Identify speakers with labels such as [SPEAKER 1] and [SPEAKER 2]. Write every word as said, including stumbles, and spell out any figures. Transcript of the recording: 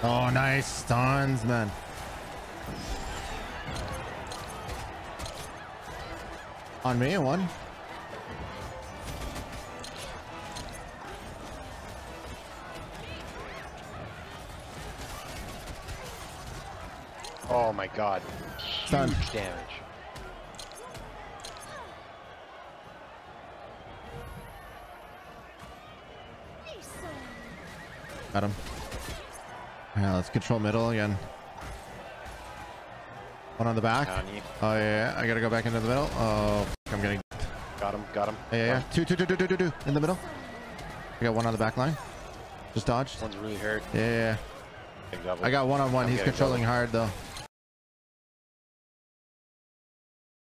[SPEAKER 1] Oh, nice stuns, man. On me, one.
[SPEAKER 2] Oh my god.
[SPEAKER 1] Stun.
[SPEAKER 2] Huge damage.
[SPEAKER 1] Got him. Yeah, let's control middle again. One on the back. Oh yeah, yeah, I gotta go back into the middle. Oh, I'm getting.
[SPEAKER 2] Got him. Got him.
[SPEAKER 1] Yeah, yeah, yeah. Two, two, two, two, two, two, two in the middle. I got one on the back line. Just dodged.
[SPEAKER 2] One's really hurt.
[SPEAKER 1] Yeah, yeah, yeah. I got one on one.
[SPEAKER 2] I'm
[SPEAKER 1] He's controlling
[SPEAKER 2] double.
[SPEAKER 1] hard though.